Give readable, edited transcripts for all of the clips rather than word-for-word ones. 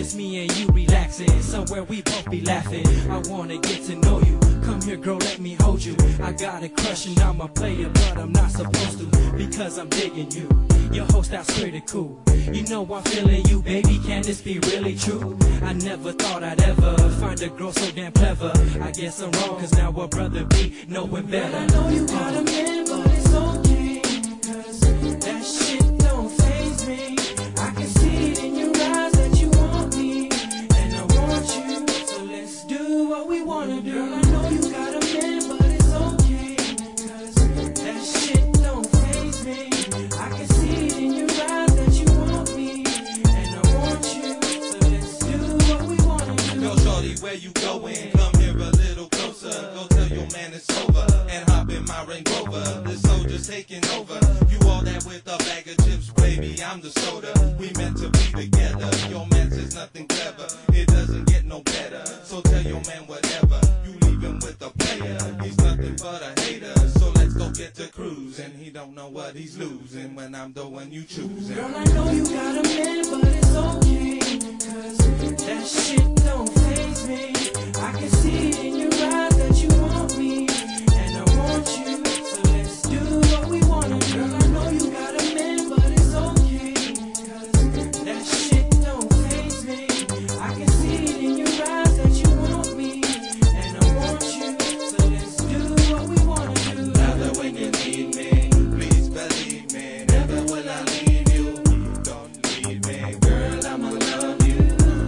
Just me and you relaxing, somewhere we both be laughing. I wanna get to know you. Come here, girl, let me hold you. I got a crush and I'm a player, but I'm not supposed to, because I'm digging you. Your whole style's pretty cool. You know I'm feeling you, baby. Can this be really true? I never thought I'd ever find a girl so damn clever. I guess I'm wrong, cause now a brother be knowing better. I know you got a man, but it's okay, cause that shit don't faze me. I can see it in your eyes that you want me, and I want you. So let's do what we wanna do. Girl, I know you got a man, but it's okay, cause that shit don't faze me. I can see it in your eyes that you want me, and I want you. So let's do what we wanna do. Yo, shorty, where you going? Come here a little closer. Go tell your man it's over, and hop in my Range Rover. This soldier's taking over. You all that with a bag of chips, baby, I'm the soda. We meant to be together. Your man says nothing clever. It doesn't get no better. So tell your man whatever. You leave him with a player. He's nothing but a hater. So let's go get to cruising. He don't know what he's losing when I'm the one you choosing. Girl, I know you got a man, but it's okay, cause that shit don't faze me. I can see it in your eyes that you want me, and I want you. So let's do what we wanna do. Girl, I know you got a man, but it's okay, cause that shit don't faze me. I can see it in your eyes that you want me, and I want you. So let's do what we wanna do. Now that when you need me, please believe me, never will I leave you. Don't leave me, girl, I'ma love you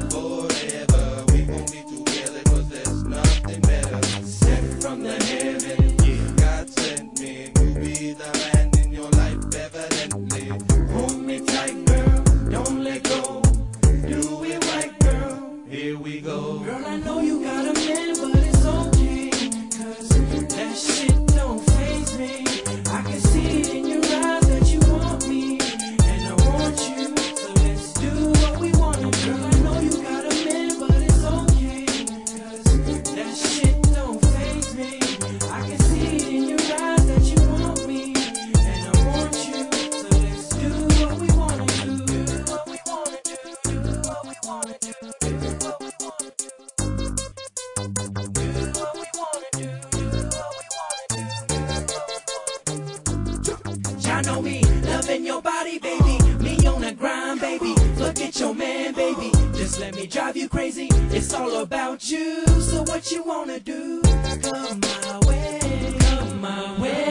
forever. We gon' be together, cause there's nothing better. Sent from the heaven, yeah, God sent me to be the man in your life, evidently. Hold me tight, girl, don't let go. Do it right, girl, here we go. Girl, I know you got a man, but it's okay, cause that shit don't faze me. I can see it in your eyes that you want me, and I want you. So let's do what we wanna do. Girl, I know you got a man, but it's okay, cause that shit don't faze me. I can see it in your eyes that you want me, and I want you. So let's do what we wanna do. Do what we wanna do. Do what we wanna do. Do what we wanna do. Do what we wanna do. Do what we wanna do. Y'all know me, loving your body, baby. Me on the grind, baby. Forget your man, baby. Just let me drive you crazy. It's all about you. So what you wanna do? Come my way, come my way.